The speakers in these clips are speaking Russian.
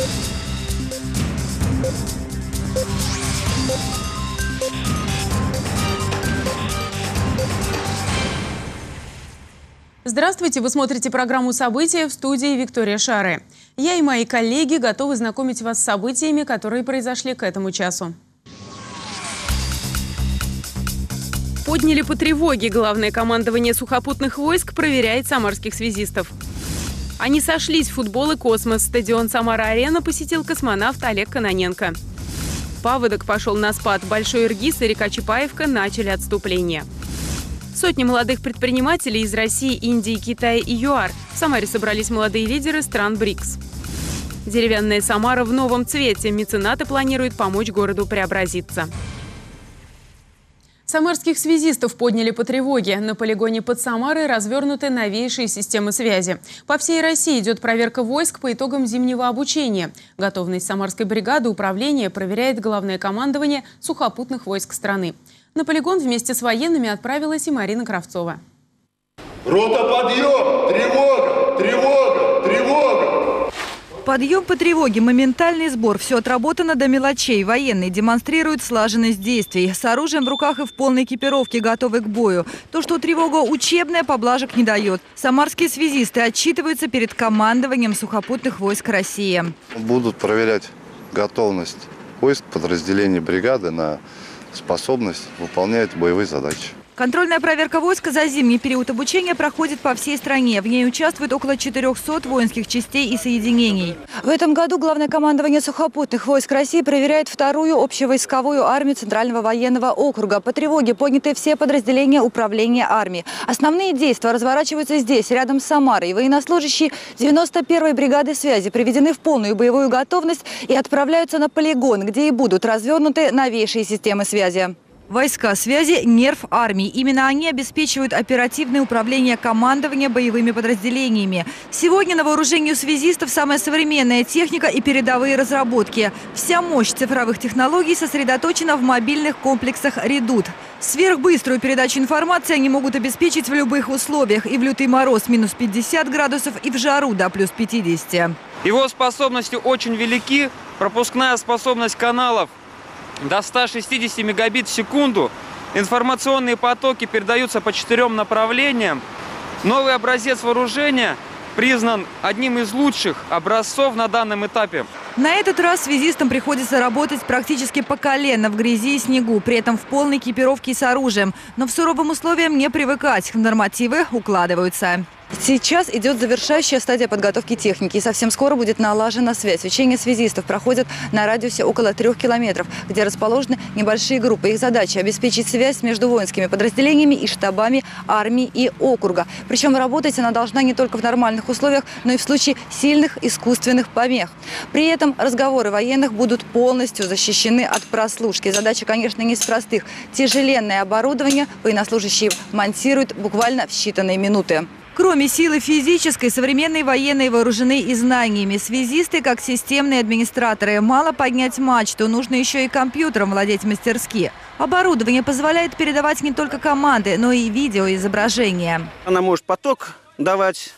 Здравствуйте! Вы смотрите программу «События», в студии Виктория Шаре. Я и мои коллеги готовы знакомить вас с событиями, которые произошли к этому часу. Подняли по тревоге. Главное командование сухопутных войск проверяет самарских связистов. Они сошлись в футбол и космос. Стадион «Самара-Арена» посетил космонавт Олег Кононенко. Паводок пошел на спад. Большой Иргиз и река Чапаевка начали отступление. Сотни молодых предпринимателей из России, Индии, Китая и ЮАР. В Самаре собрались молодые лидеры стран БРИКС. Деревянная Самара в новом цвете. Меценаты планируют помочь городу преобразиться. Самарских связистов подняли по тревоге. На полигоне под Самарой развернуты новейшие системы связи. По всей России идет проверка войск по итогам зимнего обучения. Готовность Самарской бригады управления проверяет главное командование сухопутных войск страны. На полигон вместе с военными отправилась и Марина Кравцова. Рота, подъем! Тревога! Тревога! Тревога! Подъем по тревоге, моментальный сбор. Все отработано до мелочей. Военные демонстрируют слаженность действий. С оружием в руках и в полной экипировке, готовы к бою. То, что тревога учебная, поблажек не дает. Самарские связисты отчитываются перед командованием сухопутных войск России. Будут проверять готовность войск, подразделений бригады на способность выполнять боевые задачи. Контрольная проверка войск за зимний период обучения проходит по всей стране. В ней участвует около 400 воинских частей и соединений. В этом году Главное командование сухопутных войск России проверяет вторую общевойсковую армию Центрального военного округа. По тревоге подняты все подразделения управления армией. Основные действия разворачиваются здесь, рядом с Самарой. Военнослужащие 91-й бригады связи приведены в полную боевую готовность и отправляются на полигон, где и будут развернуты новейшие системы связи. Войска связи – нерв армии. Именно они обеспечивают оперативное управление командования боевыми подразделениями. Сегодня на вооружении у связистов самая современная техника и передовые разработки. Вся мощь цифровых технологий сосредоточена в мобильных комплексах «Редут». Сверхбыструю передачу информации они могут обеспечить в любых условиях. И в лютый мороз минус 50 градусов, и в жару до плюс 50. Его способности очень велики. Пропускная способность каналов до 160 мегабит в секунду. Информационные потоки передаются по 4 направлениям. Новый образец вооружения признан одним из лучших образцов на данном этапе. На этот раз связистам приходится работать практически по колено в грязи и снегу, при этом в полной экипировке и с оружием. Но в суровым условиям не привыкать, в нормативы укладываются. Сейчас идет завершающая стадия подготовки техники, и совсем скоро будет налажена связь. Учения связистов проходят на радиусе около 3 километров, где расположены небольшие группы. Их задача – обеспечить связь между воинскими подразделениями и штабами армии и округа. Причем работать она должна не только в нормальных условиях, но и в случае сильных искусственных помех. При этом разговоры военных будут полностью защищены от прослушки. Задача, конечно, не из простых. Тяжеленное оборудование военнослужащие монтируют буквально в считанные минуты. Кроме силы физической, современные военные вооружены и знаниями. Связисты, как системные администраторы. Мало поднять мачту, нужно еще и компьютером владеть мастерски. Оборудование позволяет передавать не только команды, но и видеоизображения. Она может поток давать,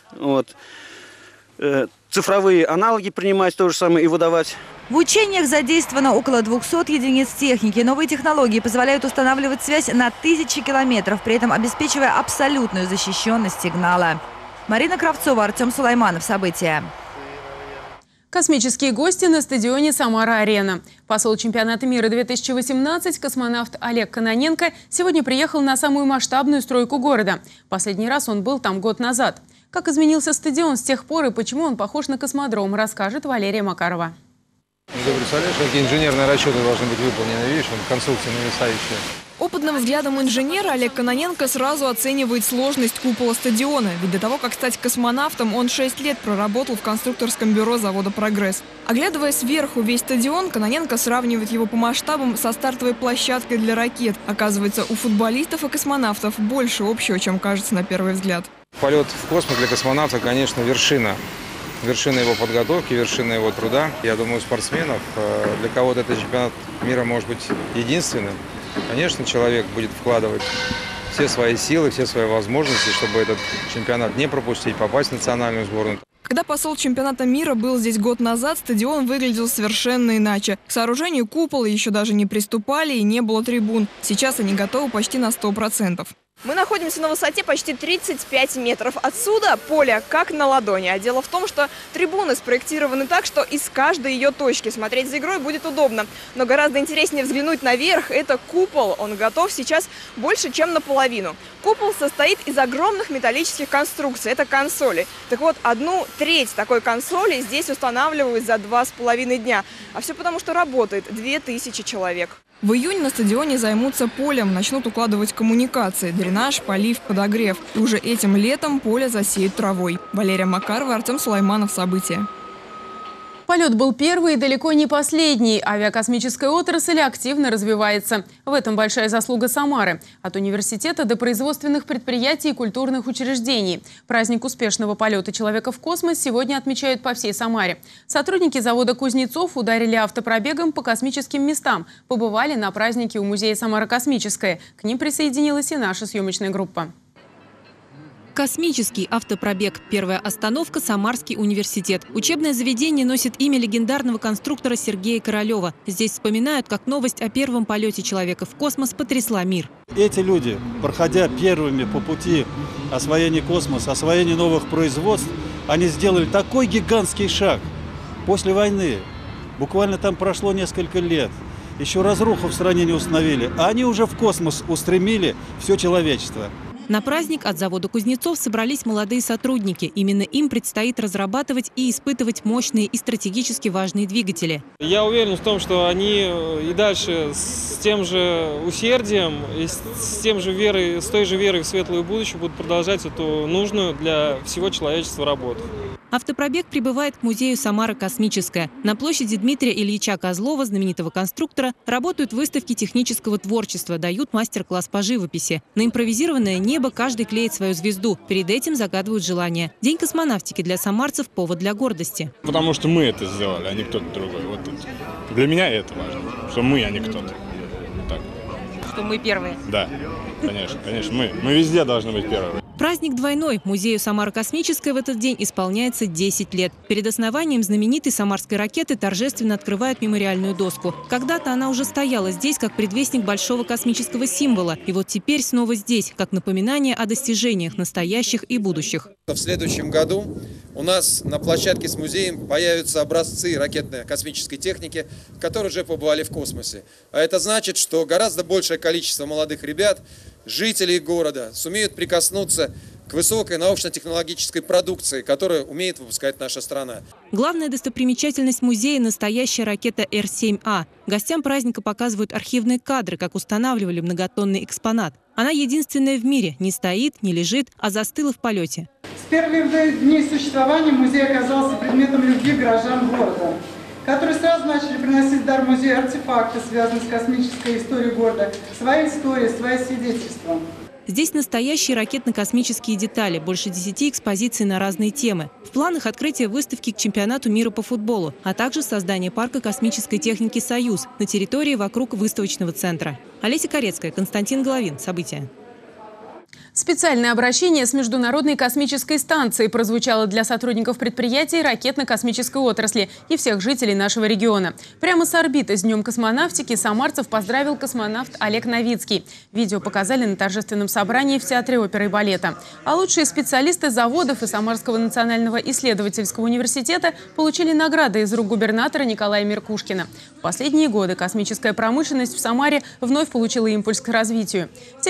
цифровые аналоги принимать, то же самое и выдавать. В учениях задействовано около 200 единиц техники. Новые технологии позволяют устанавливать связь на 1000 километров, при этом обеспечивая абсолютную защищенность сигнала. Марина Кравцова, Артем Сулайманов. События. Космические гости на стадионе «Самара-Арена». Посол чемпионата мира 2018, космонавт Олег Кононенко, сегодня приехал на самую масштабную стройку города. Последний раз он был там год назад. Как изменился стадион с тех пор и почему он похож на космодром, расскажет Валерия Макарова. Ты представляешь, какие инженерные расчеты должны быть выполнены? Видишь, конструкция нависающая. Опытным взглядом инженера Олег Кононенко сразу оценивает сложность купола стадиона. Ведь до того, как стать космонавтом, он 6 лет проработал в конструкторском бюро завода «Прогресс». Оглядывая сверху весь стадион, Кононенко сравнивает его по масштабам со стартовой площадкой для ракет. Оказывается, у футболистов и космонавтов больше общего, чем кажется на первый взгляд. Полет в космос для космонавта, конечно, вершина. Вершина его подготовки, вершина его труда. Я думаю, спортсменов, для кого-то этот чемпионат мира может быть единственным. Конечно, человек будет вкладывать все свои силы, все свои возможности, чтобы этот чемпионат не пропустить, попасть в национальную сборную. Когда посол чемпионата мира был здесь год назад, стадион выглядел совершенно иначе. К сооружению купола еще даже не приступали и не было трибун. Сейчас они готовы почти на 100%. Мы находимся на высоте почти 35 метров. Отсюда поле как на ладони. А дело в том, что трибуны спроектированы так, что из каждой ее точки смотреть за игрой будет удобно. Но гораздо интереснее взглянуть наверх. Это купол. Он готов сейчас больше, чем наполовину. Купол состоит из огромных металлических конструкций. Это консоли. Так вот, 1/3 такой консоли здесь устанавливают за 2,5 дня. А все потому, что работает 2000 человек. В июне на стадионе займутся полем, начнут укладывать коммуникации, дренаж, полив, подогрев. И уже этим летом поле засеют травой. Валерия Макарова, Артем Сулайманов. События. Полет был первый и далеко не последний. Авиакосмическая отрасль активно развивается. В этом большая заслуга Самары. От университета до производственных предприятий и культурных учреждений. Праздник успешного полета человека в космос сегодня отмечают по всей Самаре. Сотрудники завода «Кузнецов» ударили автопробегом по космическим местам. Побывали на празднике у музея «Самара Космическая». К ним присоединилась и наша съемочная группа. Космический автопробег. Первая остановка – Самарский университет. Учебное заведение носит имя легендарного конструктора Сергея Королева. Здесь вспоминают, как новость о первом полете человека в космос потрясла мир. Эти люди, проходя первыми по пути освоения космоса, освоения новых производств, они сделали такой гигантский шаг. После войны, буквально там прошло несколько лет, еще разруху в стране не установили, а они уже в космос устремили все человечество. На праздник от завода «Кузнецов» собрались молодые сотрудники. Именно им предстоит разрабатывать и испытывать мощные и стратегически важные двигатели. Я уверен в том, что они и дальше с тем же усердием, и с той же верой в светлое будущее будут продолжать эту нужную для всего человечества работу. Автопробег прибывает к музею «Самара Космическая». На площади Дмитрия Ильича Козлова, знаменитого конструктора, работают выставки технического творчества, дают мастер-класс по живописи. На импровизированное небо каждый клеит свою звезду. Перед этим загадывают желание. День космонавтики для самарцев – повод для гордости. Потому что мы это сделали, а не кто-то другой. Вот для меня это важно, что мы, а не кто-то. Так. Что мы первые? Да, конечно, конечно. Мы везде должны быть первыми. Праздник двойной. Музею «Самара Космическая» в этот день исполняется 10 лет. Перед основанием знаменитой самарской ракеты торжественно открывают мемориальную доску. Когда-то она уже стояла здесь как предвестник большого космического символа. И вот теперь снова здесь, как напоминание о достижениях настоящих и будущих. В следующем году у нас на площадке с музеем появятся образцы ракетно-космической техники, которые уже побывали в космосе. А это значит, что гораздо большее количество молодых ребят, жителей города, сумеют прикоснуться к высокой научно-технологической продукции, которую умеет выпускать наша страна. Главная достопримечательность музея – настоящая ракета Р-7А. Гостям праздника показывают архивные кадры, как устанавливали многотонный экспонат. Она единственная в мире, не стоит, не лежит, а застыла в полете. С первых дней существования музей оказался предметом любви горожан города, которые сразу начали приносить в дар музею артефакты, связанные с космической историей города, свои истории, свои свидетельства. Здесь настоящие ракетно-космические детали, больше 10 экспозиций на разные темы. В планах открытие выставки к чемпионату мира по футболу, а также создание парка космической техники «Союз» на территории вокруг выставочного центра. Олеся Корецкая, Константин Головин. События. Специальное обращение с Международной космической станцией прозвучало для сотрудников предприятий ракетно-космической отрасли и всех жителей нашего региона. Прямо с орбиты с Днем космонавтики самарцев поздравил космонавт Олег Новицкий. Видео показали на торжественном собрании в Театре оперы и балета. А лучшие специалисты заводов и Самарского национального исследовательского университета получили награды из рук губернатора Николая Меркушкина. В последние годы космическая промышленность в Самаре вновь получила импульс к развитию.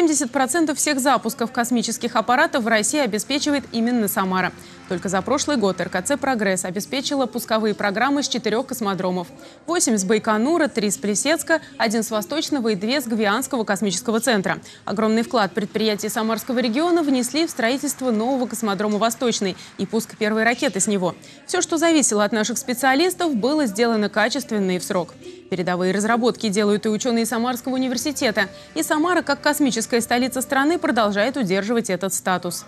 70% всех запусков космических аппаратов в России обеспечивает именно Самара. Только за прошлый год РКЦ «Прогресс» обеспечила пусковые программы с 4 космодромов. 8 с Байконура, 3 с Плесецка, 1 с Восточного и 2 с Гвианского космического центра. Огромный вклад предприятий Самарского региона внесли в строительство нового космодрома «Восточный» и пуск первой ракеты с него. Все, что зависело от наших специалистов, было сделано качественно и в срок. Передовые разработки делают и ученые Самарского университета. И Самара, как космическая столица страны, продолжает удерживать этот статус.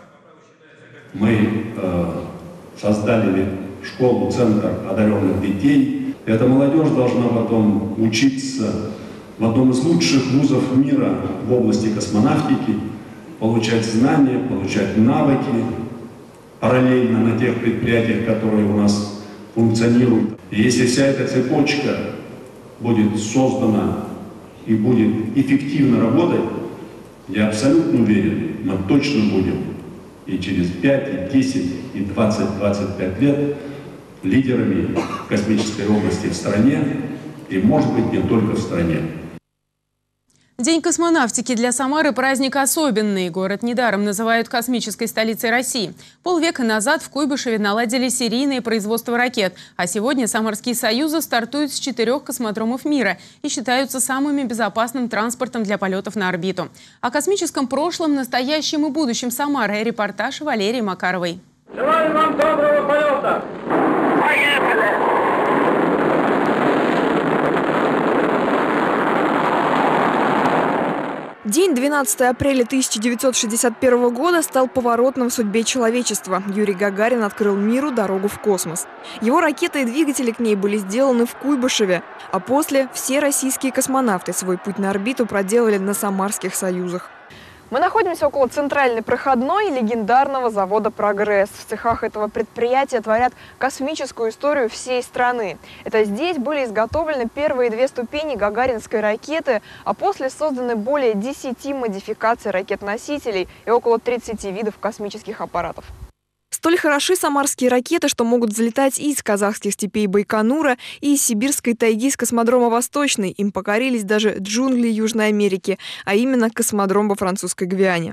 Мы создали школу-центр одаренных детей. Эта молодежь должна потом учиться в одном из лучших вузов мира в области космонавтики, получать знания, получать навыки параллельно на тех предприятиях, которые у нас функционируют. И если вся эта цепочка будет создана и будет эффективно работать, я абсолютно уверен, мы точно будем и через 5, и 10, и 20-25 лет лидерами космической области в стране, и, может быть, не только в стране. День космонавтики для Самары – праздник особенный. Город недаром называют космической столицей России. Полвека назад в Куйбышеве наладили серийное производство ракет. А сегодня Самарские союзы стартуют с 4 космодромов мира и считаются самым безопасным транспортом для полетов на орбиту. О космическом прошлом, настоящем и будущем Самары – репортаж Валерии Макаровой. Желаю вам доброго полета! Поехали! День 12 апреля 1961 года стал поворотным в судьбе человечества. Юрий Гагарин открыл миру дорогу в космос. Его ракеты и двигатели к ней были сделаны в Куйбышеве. А после все российские космонавты свой путь на орбиту проделали на Самарских союзах. Мы находимся около центральной проходной легендарного завода «Прогресс». В цехах этого предприятия творят космическую историю всей страны. Это здесь были изготовлены первые 2 ступени гагаринской ракеты, а после созданы более 10 модификаций ракет-носителей и около 30 видов космических аппаратов. Столь хороши самарские ракеты, что могут взлетать и из казахских степей Байконура, и из сибирской тайги с космодрома Восточный. Им покорились даже джунгли Южной Америки, а именно космодром во французской Гвиане.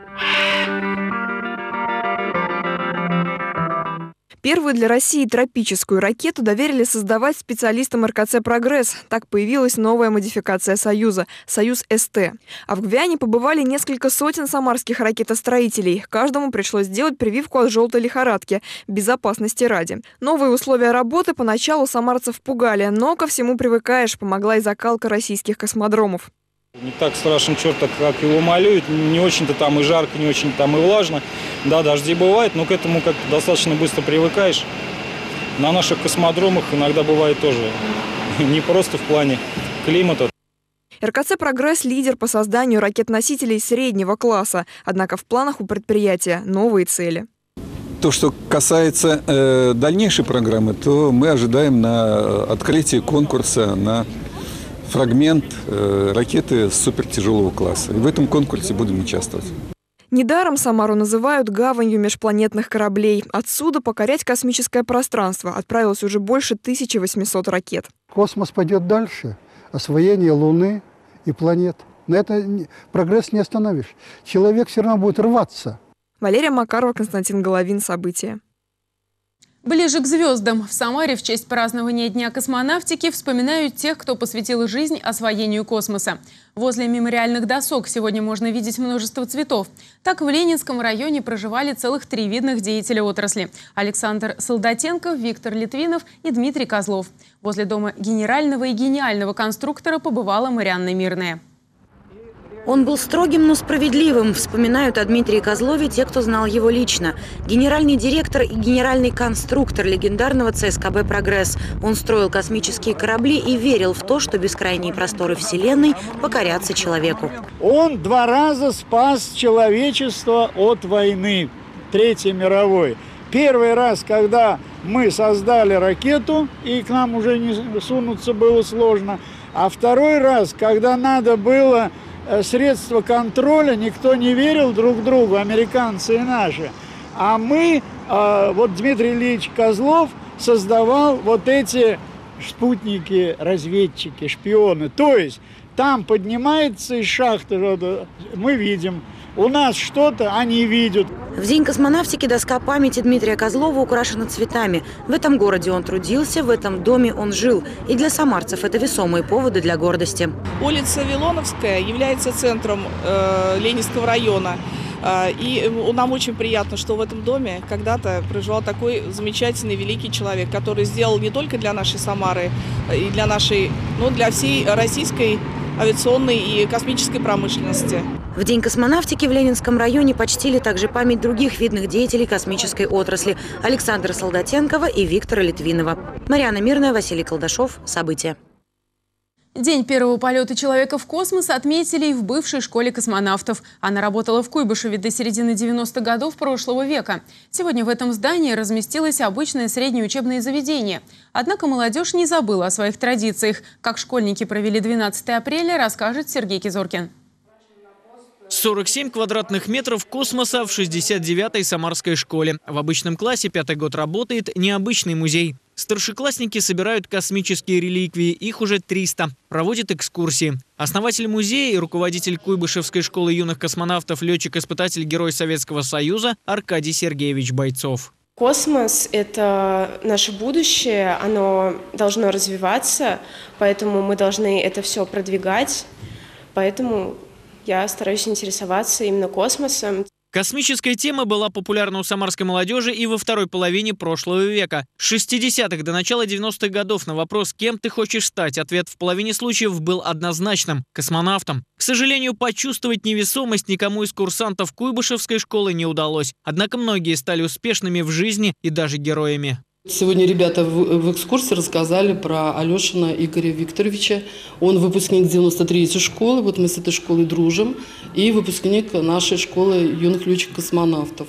Первую для России тропическую ракету доверили создавать специалистам РКЦ «Прогресс». Так появилась новая модификация «Союза» – «Союз-СТ». А в Гвиане побывали несколько сотен самарских ракетостроителей. Каждому пришлось сделать прививку от желтой лихорадки, безопасности ради. Новые условия работы поначалу самарцев пугали, но ко всему привыкаешь, помогла и закалка российских космодромов. Не так страшен черт, как его малюют. Не очень-то там и жарко, не очень там и влажно. Да, дожди бывают, но к этому как-то достаточно быстро привыкаешь. На наших космодромах иногда бывает тоже не просто в плане климата. РКЦ «Прогресс» – лидер по созданию ракет-носителей среднего класса. Однако в планах у предприятия новые цели. То, что касается дальнейшей программы, то мы ожидаем на открытие конкурса на фрагмент ракеты супертяжелого класса. И в этом конкурсе будем участвовать. Недаром Самару называют гаванью межпланетных кораблей. Отсюда покорять космическое пространство отправилось уже больше 1800 ракет. Космос пойдет дальше. Освоение Луны и планет. На это прогресс не остановишь. Человек все равно будет рваться. Валерия Макарова, Константин Головин. События. Ближе к звездам. В Самаре в честь празднования Дня космонавтики вспоминают тех, кто посвятил жизнь освоению космоса. Возле мемориальных досок сегодня можно видеть множество цветов. Так в Ленинском районе проживали целых 3 видных деятеля отрасли – Александр Солдатенков, Виктор Литвинов и Дмитрий Козлов. Возле дома генерального и гениального конструктора побывала Марианна Мирная. Он был строгим, но справедливым. Вспоминают о Дмитрии Козлове те, кто знал его лично. Генеральный директор и генеральный конструктор легендарного ЦСКБ «Прогресс». Он строил космические корабли и верил в то, что бескрайние просторы Вселенной покорятся человеку. Он 2 раза спас человечество от войны, Третьей мировой. Первый раз, когда мы создали ракету, и к нам уже не сунуться было сложно. А второй раз, когда надо было средства контроля, никто не верил друг другу, американцы и наши. А мы, вот Дмитрий Ильич Козлов создавал вот эти спутники, разведчики, шпионы. То есть там поднимается из шахты, мы видим, у нас что-то они видят. В День космонавтики доска памяти Дмитрия Козлова украшена цветами. В этом городе он трудился, в этом доме он жил. И для самарцев это весомые поводы для гордости. Улица Вилоновская является центром Ленинского района. И нам очень приятно, что в этом доме когда-то проживал такой замечательный, великий человек, который сделал не только для нашей Самары, и для нашей, но для всей российской авиационной и космической промышленности. В День космонавтики в Ленинском районе почтили также память других видных деятелей космической отрасли – Александра Солдатенкова и Виктора Литвинова. Марианна Мирная, Василий Колдашов. События. День первого полета человека в космос отметили и в бывшей школе космонавтов. Она работала в Куйбышеве до середины 90-х годов прошлого века. Сегодня в этом здании разместилось обычное среднее учебное заведение. Однако молодежь не забыла о своих традициях. Как школьники провели 12 апреля, расскажет Сергей Кизоркин. 47 квадратных метров космоса в 69-й Самарской школе. В обычном классе 5-й год работает необычный музей. Старшеклассники собирают космические реликвии, их уже 300. Проводят экскурсии. Основатель музея и руководитель Куйбышевской школы юных космонавтов, летчик-испытатель, герой Советского Союза Аркадий Сергеевич Бойцов. Космос – это наше будущее, оно должно развиваться, поэтому мы должны это все продвигать. Поэтому я стараюсь интересоваться именно космосом. Космическая тема была популярна у самарской молодежи и во второй половине прошлого века. С 60-х до начала 90-х годов на вопрос «Кем ты хочешь стать?» ответ в половине случаев был однозначным – космонавтом. К сожалению, почувствовать невесомость никому из курсантов Куйбышевской школы не удалось. Однако многие стали успешными в жизни и даже героями. Сегодня ребята в экскурсии рассказали про Алешина Игоря Викторовича. Он выпускник 93-й школы, вот мы с этой школой дружим, и выпускник нашей школы юных летчиков-космонавтов.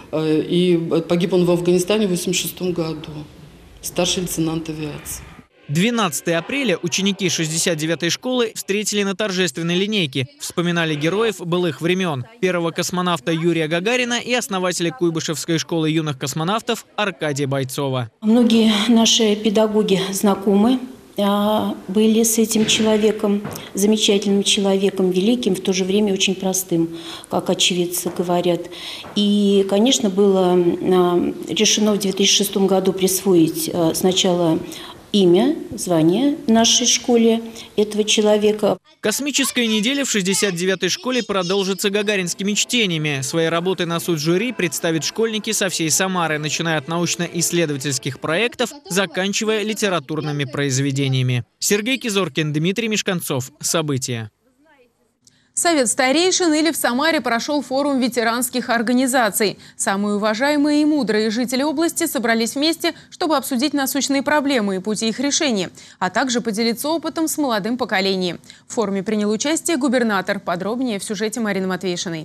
И погиб он в Афганистане в 1986 году, старший лейтенант авиации. 12 апреля ученики 69-й школы встретили на торжественной линейке. Вспоминали героев былых времен. Первого космонавта Юрия Гагарина и основателя Куйбышевской школы юных космонавтов Аркадия Бойцова. Многие наши педагоги знакомы были с этим человеком, замечательным человеком, великим, в то же время очень простым, как очевидцы говорят. И, конечно, было решено в 2006 году присвоить сначала имя, звание в нашей школе этого человека. Космическая неделя в 69-й школе продолжится гагаринскими чтениями. Свои работы на суд жюри представят школьники со всей Самары, начиная от научно-исследовательских проектов, заканчивая литературными произведениями. Сергей Кизоркин, Дмитрий Мешканцов. События. Совет старейшин или в Самаре прошел форум ветеранских организаций. Самые уважаемые и мудрые жители области собрались вместе, чтобы обсудить насущные проблемы и пути их решения, а также поделиться опытом с молодым поколением. В форуме принял участие губернатор. Подробнее в сюжете Марины Матвейшиной.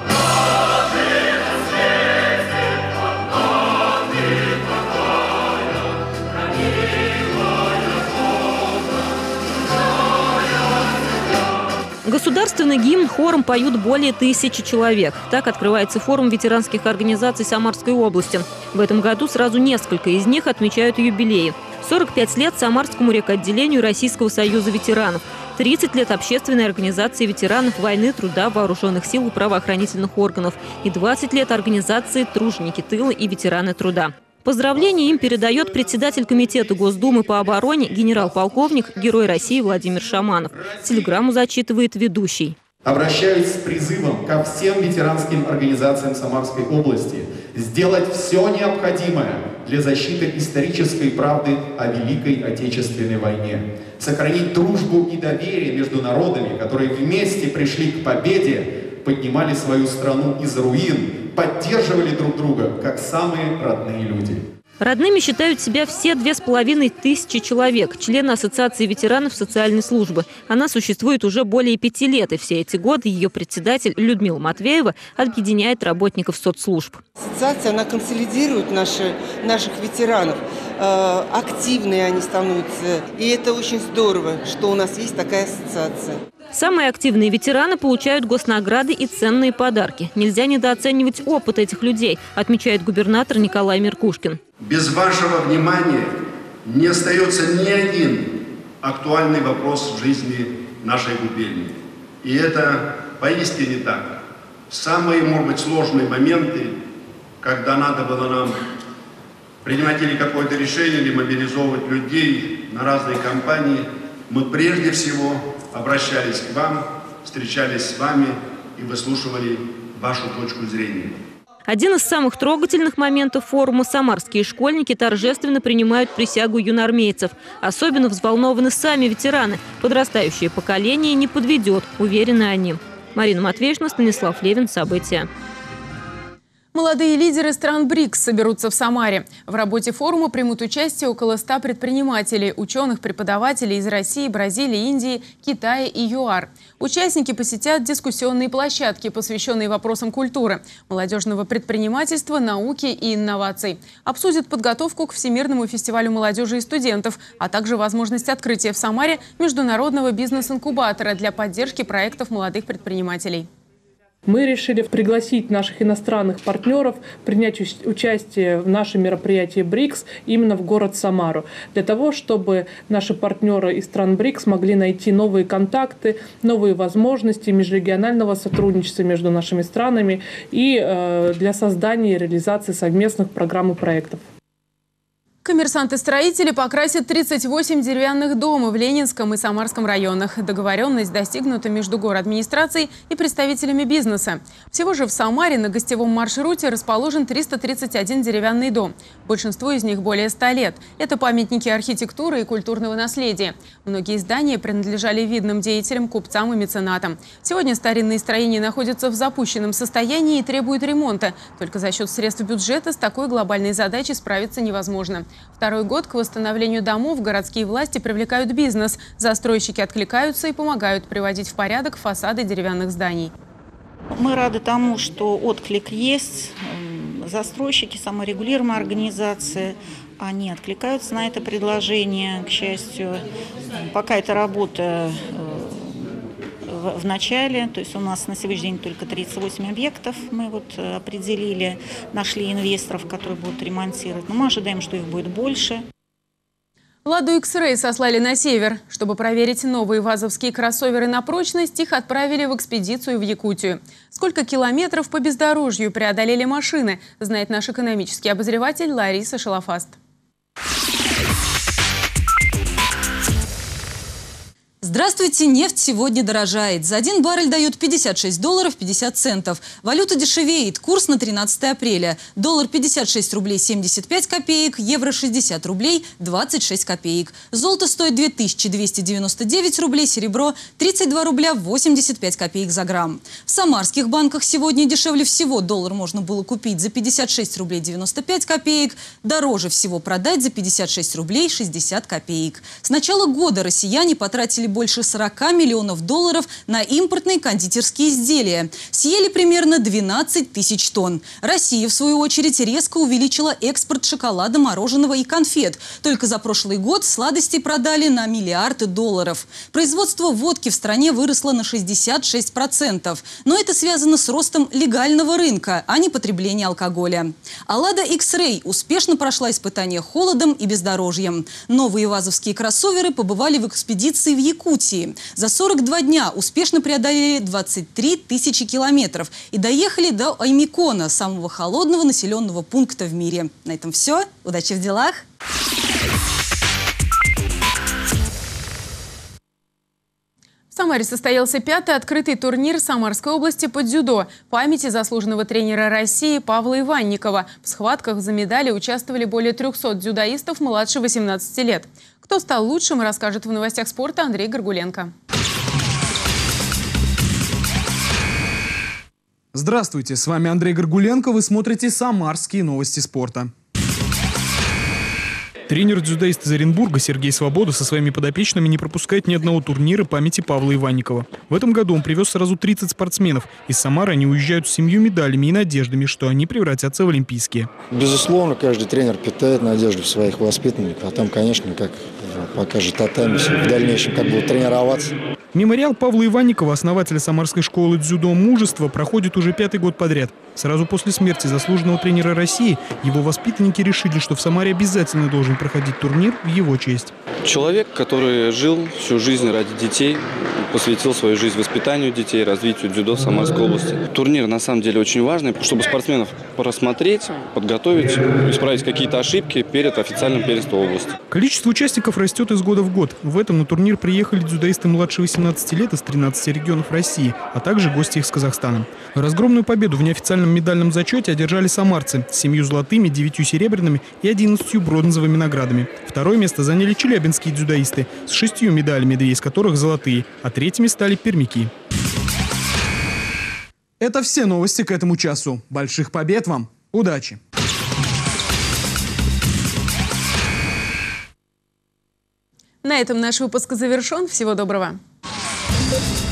Государственный гимн хором поют более 1000 человек. Так открывается форум ветеранских организаций Самарской области. В этом году сразу несколько из них отмечают юбилеи. 45 лет Самарскому рекотделению Российского союза ветеранов. 30 лет общественной организации ветеранов войны, труда, вооруженных сил и правоохранительных органов. И 20 лет организации «Труженики тыла» и «Ветераны труда». Поздравления им передает председатель комитета Госдумы по обороне, генерал-полковник, герой России Владимир Шаманов. Телеграмму зачитывает ведущий. Обращаюсь с призывом ко всем ветеранским организациям Самарской области сделать все необходимое для защиты исторической правды о Великой Отечественной войне. Сохранить дружбу и доверие между народами, которые вместе пришли к победе, поднимали свою страну из руин, поддерживали друг друга, как самые родные люди. Родными считают себя все 2500 человек, члены Ассоциации ветеранов социальной службы. Она существует уже более 5 лет, и все эти годы ее председатель Людмила Матвеева объединяет работников соцслужб. Ассоциация, она консолидирует наших ветеранов. Активные они становятся. И это очень здорово, что у нас есть такая ассоциация. Самые активные ветераны получают госнаграды и ценные подарки. Нельзя недооценивать опыт этих людей, отмечает губернатор Николай Меркушкин. Без вашего внимания не остается ни один актуальный вопрос в жизни нашей губернии. И это поистине так. В самые, может быть, сложные моменты, когда надо было нам принимать или какое-то решение, или мобилизовывать людей на разные кампании, мы прежде всего обращались к вам, встречались с вами и выслушивали вашу точку зрения. Один из самых трогательных моментов форума – самарские школьники торжественно принимают присягу юноармейцев. Особенно взволнованы сами ветераны. Подрастающее поколение не подведет, уверены они. Марина Матвейшина, Станислав Левин. События. Молодые лидеры стран БРИКС соберутся в Самаре. В работе форума примут участие около 100 предпринимателей, ученых, преподавателей из России, Бразилии, Индии, Китая и ЮАР. Участники посетят дискуссионные площадки, посвященные вопросам культуры, молодежного предпринимательства, науки и инноваций. Обсудят подготовку к Всемирному фестивалю молодежи и студентов, а также возможность открытия в Самаре международного бизнес-инкубатора для поддержки проектов молодых предпринимателей. Мы решили пригласить наших иностранных партнеров принять участие в нашем мероприятии БРИКС именно в город Самару, для того, чтобы наши партнеры из стран БРИКС могли найти новые контакты, новые возможности межрегионального сотрудничества между нашими странами и для создания и реализации совместных программ и проектов. Коммерсанты-строители покрасят 38 деревянных домов в Ленинском и Самарском районах. Договоренность достигнута между городадминистрацией и представителями бизнеса. Всего же в Самаре на гостевом маршруте расположен 331 деревянный дом. Большинство из них более 100 лет. Это памятники архитектуры и культурного наследия. Многие здания принадлежали видным деятелям, купцам и меценатам. Сегодня старинные строения находятся в запущенном состоянии и требуют ремонта. Только за счет средств бюджета с такой глобальной задачей справиться невозможно. Второй год к восстановлению домов городские власти привлекают бизнес. Застройщики откликаются и помогают приводить в порядок фасады деревянных зданий. Мы рады тому, что отклик есть. Застройщики, саморегулируемые организации, они откликаются на это предложение. К счастью, пока эта работа в начале, то есть у нас на сегодняшний день только 38 объектов мы определили, нашли инвесторов, которые будут ремонтировать, но мы ожидаем, что их будет больше. «Ладу X-Ray» сослали на север. Чтобы проверить новые вазовские кроссоверы на прочность, их отправили в экспедицию в Якутию. Сколько километров по бездорожью преодолели машины, знает наш экономический обозреватель Лариса Шалафаст. Здравствуйте, нефть сегодня дорожает. За 1 баррель дают $56 50 центов. Валюта дешевеет. Курс на 13 апреля. Доллар 56 рублей 75 копеек, евро 60 рублей 26 копеек. Золото стоит 2299 рублей, серебро 32 рубля 85 копеек за грамм. В самарских банках сегодня дешевле всего. Доллар можно было купить за 56 рублей 95 копеек. Дороже всего продать за 56 рублей 60 копеек. С начала года россияне потратили больше 40 миллионов долларов на импортные кондитерские изделия. Съели примерно 12 тысяч тонн. Россия, в свою очередь, резко увеличила экспорт шоколада, мороженого и конфет. Только за прошлый год сладостей продали на миллиарды долларов. Производство водки в стране выросло на 66%. Но это связано с ростом легального рынка, а не потребления алкоголя. А «Лада X-Ray» успешно прошла испытания холодом и бездорожьем. Новые вазовские кроссоверы побывали в экспедиции в Якутии. За 42 дня успешно преодолели 23 тысячи километров и доехали до Аймикона, самого холодного населенного пункта в мире. На этом все. Удачи в делах! В Самаре состоялся 5-й открытый турнир Самарской области по дзюдо памяти заслуженного тренера России Павла Иванникова. В схватках за медали участвовали более 300 дзюдоистов младше 18 лет. Кто стал лучшим, расскажет в новостях спорта Андрей Горгуленко. Здравствуйте, с вами Андрей Горгуленко, вы смотрите «Самарские новости спорта». Тренер-дзюдоист из Оренбурга Сергей Свобода со своими подопечными не пропускает ни одного турнира памяти Павла Иванникова. В этом году он привез сразу 30 спортсменов. Из Самары они уезжают с 7 медалями и надеждами, что они превратятся в олимпийские. Безусловно, каждый тренер питает надежду в своих воспитанников. А там, конечно, как покажет татами, в дальнейшем как будут тренироваться. Мемориал Павла Иванникова, основателя Самарской школы дзюдо «Мужество», проходит уже 5-й год подряд. Сразу после смерти заслуженного тренера России его воспитанники решили, что в Самаре обязательно должен проходить турнир в его честь. Человек, который жил всю жизнь ради детей, посвятил свою жизнь воспитанию детей, развитию дзюдо в Самарской области. Турнир на самом деле очень важный, чтобы спортсменов просмотреть, подготовить, исправить какие-то ошибки перед официальным первенством области. Количество участников растет из года в год. В этом на турнир приехали дзюдоисты младше 18 лет из 13 регионов России, а также гости из Казахстана. Разгромную победу в неофициальном медальном зачете одержали самарцы с 7 золотыми, 9 серебряными и 11 бронзовыми наградами. Второе место заняли челябинские дзюдоисты с 6 медалями, 2 из которых золотые, а третьими стали пермяки. Это все новости к этому часу. Больших побед вам. Удачи! На этом наш выпуск завершен. Всего доброго.